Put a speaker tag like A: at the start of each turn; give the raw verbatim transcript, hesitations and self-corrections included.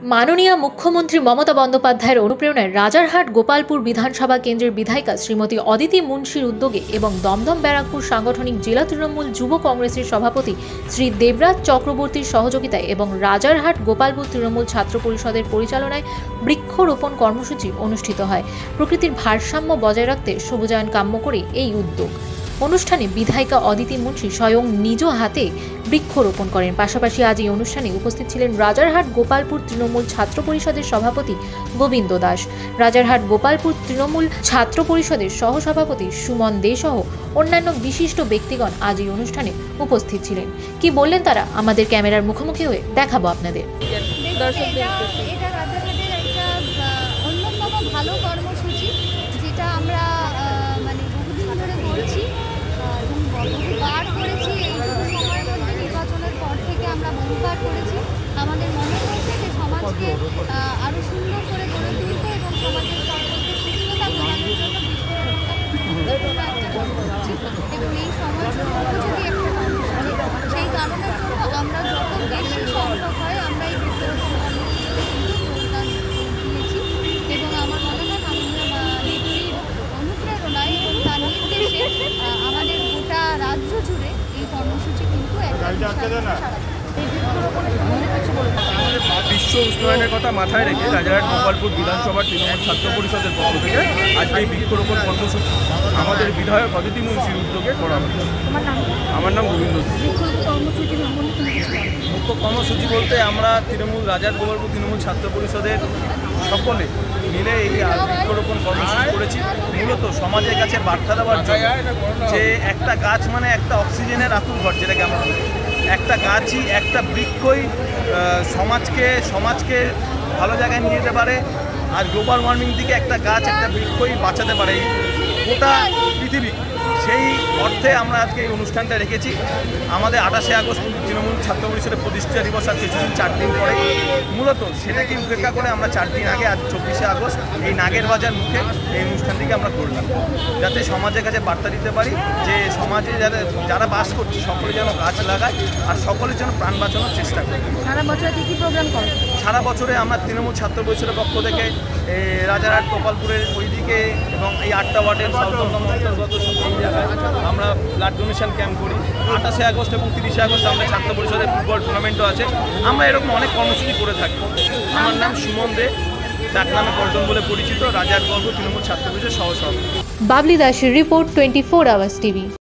A: মাননীয় মুখ্যমন্ত্রী মমতা বন্দ্যোপাধ্যায়ের অনুপ্রেরণায় রাজারহাট গোপালপুর বিধানসভা কেন্দ্রের বিধায়িকা শ্রীমতী অদিতি মুন্সির উদ্যোগে এবং দমদম ব্যারাকপুর সাংগঠনিক জেলা তৃণমূল যুব কংগ্রেসের সভাপতি শ্রী দেবরাজ চক্রবর্তীর সহযোগিতায় এবং রাজারহাট গোপালপুর তৃণমূল ছাত্র পরিষদের পরিচালনায় বৃক্ষরোপণ কর্মসূচি অনুষ্ঠিত হয়। প্রকৃতির ভারসাম্য বজায় রাখতে সবুজায়ন কাম্য করে এই উদ্যোগ। অনুষ্ঠানে বিধায়িকা অদিতি মুন্সি স্বয়ং নিজ হাতে বৃক্ষরোপণ করেন। পাশাপাশি আজ এই অনুষ্ঠানে উপস্থিত ছিলেন রাজারহাট গোপালপুর তৃণমূল ছাত্র পরিষদের সভাপতি গোবিন্দ দাস, রাজারহাট গোপালপুর তৃণমূল ছাত্র পরিষদের সহসভাপতি সুমন দে সহ অন্যান্য বিশিষ্ট ব্যক্তিগণ আজ এই অনুষ্ঠানে উপস্থিত ছিলেন। কি বললেন তারা আমাদের ক্যামেরার মুখোমুখি হয়ে দেখাবো আপনাদের।
B: ভালো কর্মসূচি যেটা আমরা মানে বহুদিন ধরে করছি এবং বহুবার করেছি। এইটুকু সময়ের মধ্যে নির্বাচনের পর থেকে আমরা বহুবার করেছি। আমাদের মনে হয়েছে যে সমাজকে আরও সুন্দর করে গড়ে তুলতে এবং সমাজের সর্বত্র সুস্থতা প্রদানের জন্য বৃক্ষরোপণটা একটা কর্মসূচি এবং এই সমাজ উপযোগী একটা কর্মসূচি। সেই কারণের জন্য আমরা যত বেশি সম্ভব হয় আমরা এই বৃক্ষরোপণ কর্মসূচিতে কিন্তু যোগদান দিয়েছি এবং আমার মনে হয় মাননীয় নেত্রীর অনুপ্রেরণায় এবং তার নির্দেশে আমাদের গোটা রাজ্য জুড়ে এই কর্মসূচি কিন্তু
C: বিশ্ব উষ্ণায়নের কথা মাথায় রেখে রাজারহাট গোপালপুর বিধানসভার তৃণমূল ছাত্র পরিষদের পক্ষ থেকে আজকে এই বৃক্ষরোপণ কর্মসূচি আমাদের বিধায়ক অদিতি মুন্সির উদ্যোগে করা হবে। আমার নাম গোবিন্দ। মুখ্য কর্মসূচি বলতে আমরা তৃণমূল রাজারহাট গোপালপুর তৃণমূল ছাত্র পরিষদের সকলে মিলে এই বৃক্ষরোপণ কর্মসূচি করেছি মূলত সমাজের কাছে বার্তা দেওয়ার জন্য যে একটা গাছ মানে একটা অক্সিজেনের আতুর ঘর, যেটাকে আমরা বলি। একটা গাছই, একটা বৃক্ষই সমাজকে সমাজকে ভালো জায়গায় নিয়ে যেতে পারে। আর গ্লোবাল ওয়ার্মিং থেকে একটা গাছ, একটা বৃক্ষই বাঁচাতে পারে গোটা পৃথিবী। সেই অর্থে আমরা আজকে এই অনুষ্ঠানটা রেখেছি। আমাদের আঠাশে আগস্ট তৃণমূল ছাত্র পরিষদের প্রতিষ্ঠা দিবস আর কিছুদিন চার দিন পরে। মূলত সেটাকে উপেক্ষা করে আমরা চার দিন আগে আজ চব্বিশে আগস্ট এই নাগের বাজার মুখে এই অনুষ্ঠানটিকে আমরা করলাম, যাতে সমাজের কাছে বার্তা দিতে পারি যে সমাজে যারা যারা বাস করছে সকলে যেন গাছ লাগায় আর সকলের জন্য প্রাণ বাঁচানোর চেষ্টা করে।
B: সারা বছরে কী কী প্রোগ্রাম করে?
C: সারা বছরে আমরা তৃণমূল ছাত্র পরিষদের পক্ষ থেকে রাজারহাট গোপালপুরের ওইদিকে এবং এই আটটা ওয়ার্ডের সাউথদম অন্তর্গত এই জায়গায় আমরা ব্লাড ডোনেশন ক্যাম্প করি। আঠাশে আগস্ট এবং তিরিশে আগস্ট আমরা ছাত্র পরিষদের ফুটবল টুর্নামেন্টও আছে। আমরা এরকম অনেক কর্মসূচি করে থাকি। আমার নাম সুমন দে, ডাক নামে পল্টন বলে পরিচিত, রাজারহাট গোপালপুর তৃণমূল ছাত্র পরিষদের সহসভাপতি।
A: বাবলি দাসের report twenty four hours TV.